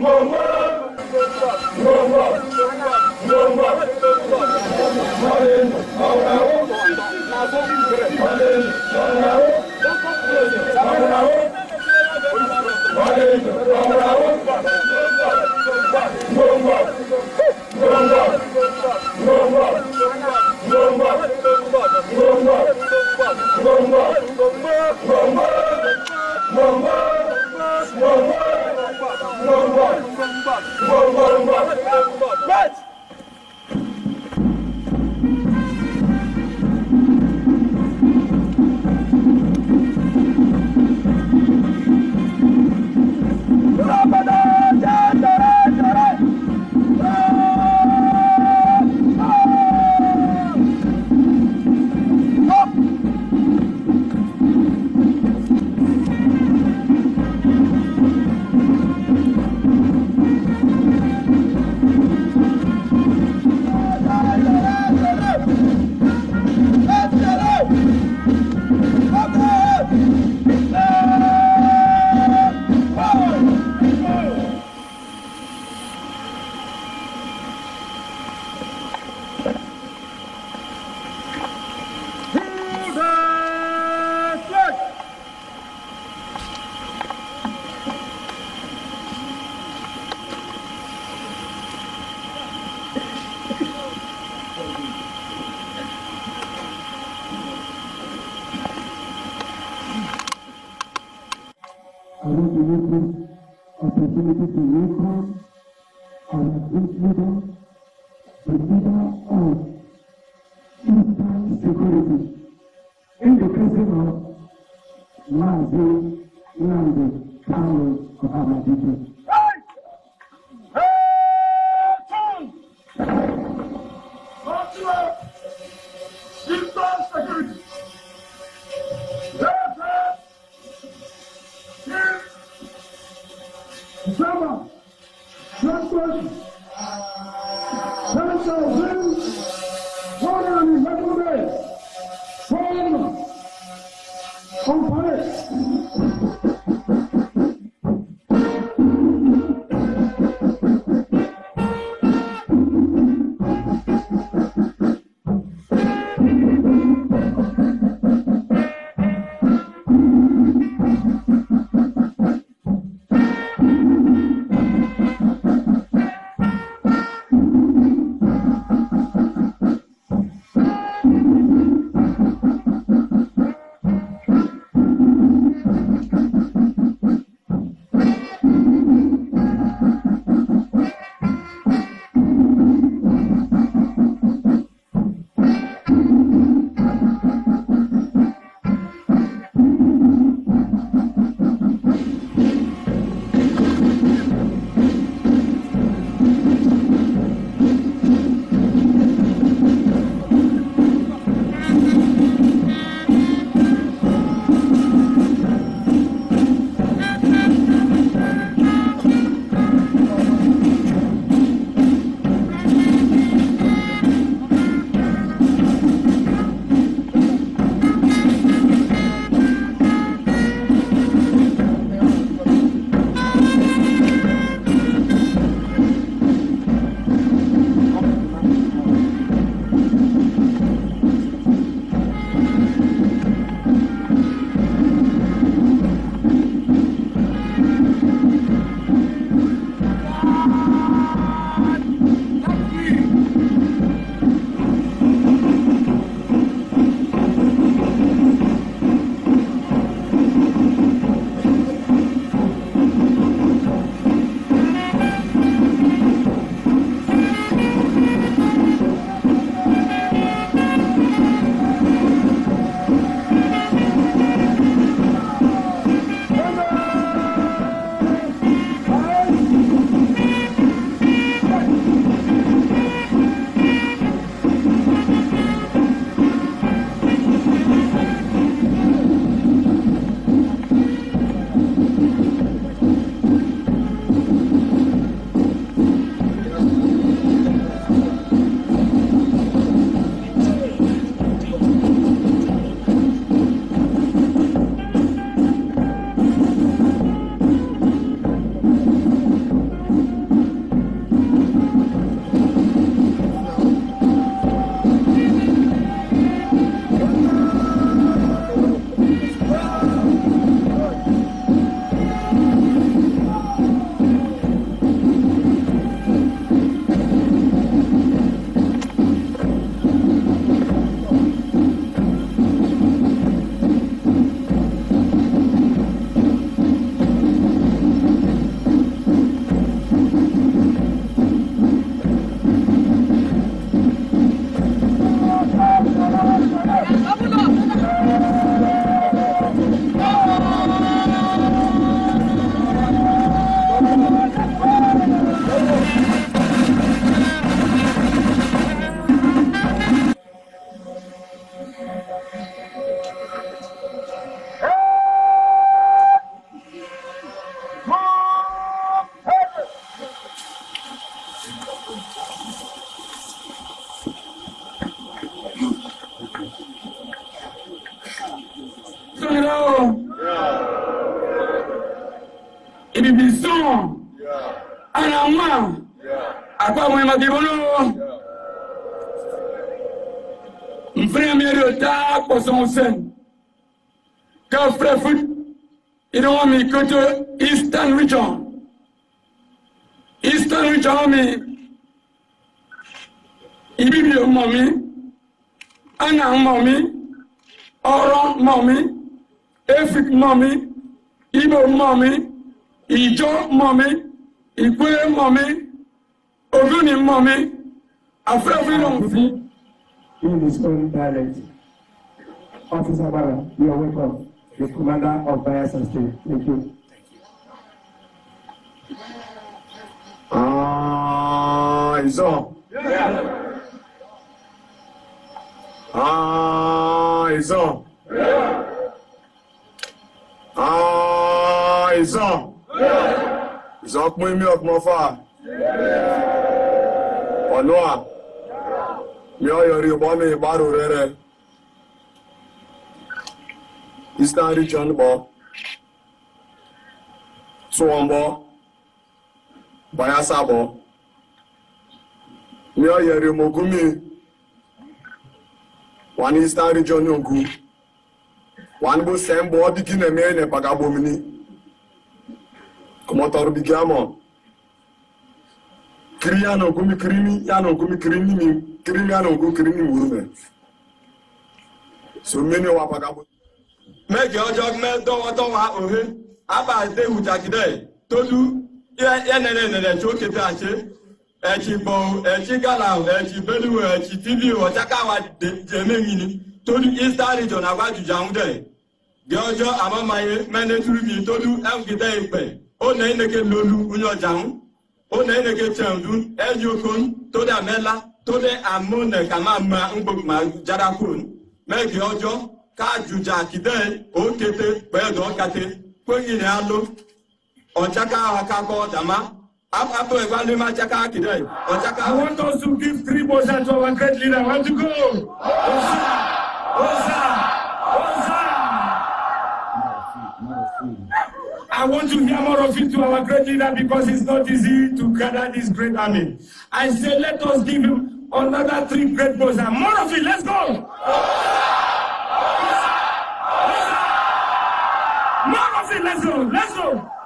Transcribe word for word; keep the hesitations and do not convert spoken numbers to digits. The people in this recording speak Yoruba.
I want to use this opportunity to welcome our great leader, the leader of Eastern Security, in the person of Mazi Nnamdi Kanu Ahmadiyya. Sama, Santos, Santos, Foram, Zacumbe, Foram, Compare. Anama. Apa mo ma dibono. Frère Mériota pour son sein. Quand frère foot, ils ont mis côté Eastern Region. Eastern Region, mais il y a un moment, un moment, Oran moment, Efik moment, Ibo moment, Ijo moment, Ikwe moment, Oguni moment, après vous in his own dialect. Officer Barra, you are welcome. The commander of Bayelsa State. Thank you. Ah, ils ont. Ah, ils ont. Ah, ils ont. Ils ont pris mieux que mon frère. Au noir. Mio yori bomi baru rere. Eastern Region bo. Suwambo. Bayelsa bo. Mio yori mogumi. One Eastern Region yogu. One bo sembo bikine mene pagabomini. Kumotor bigamo. Kriano gumi krimi, yano gumi krimi mi. Criminal go criminal woman. So many wa pagabo. Make your judgment don't don't ha ohe. Aba de ujakide. Tolu ya ya nene nene choke tache. Echi bo, echi gala, echi belu, echi T V o chaka wa de mini. Tolu Eastern Region agba juja unde. Geojo amamaye mene tulubi tolu em gide ipe. O na ineke lolu unyo jaun. O na ineke chendu ejokon to da mela. Tode amone kama ma ngbo ma jara kun megi ojo ka juja kide o kete pedo kate kwenyi ne alo onchaka akako dama apo egwale ma chaka kide onchaka. I want us to give three percent to our great leader. I want to go. Osa, Osa, Osa. I want to hear more of it to our great leader because it's not easy to gather this great army. I say, let us give him another three great boys and more of it. Let's go. More of it. Let's go. Let's go.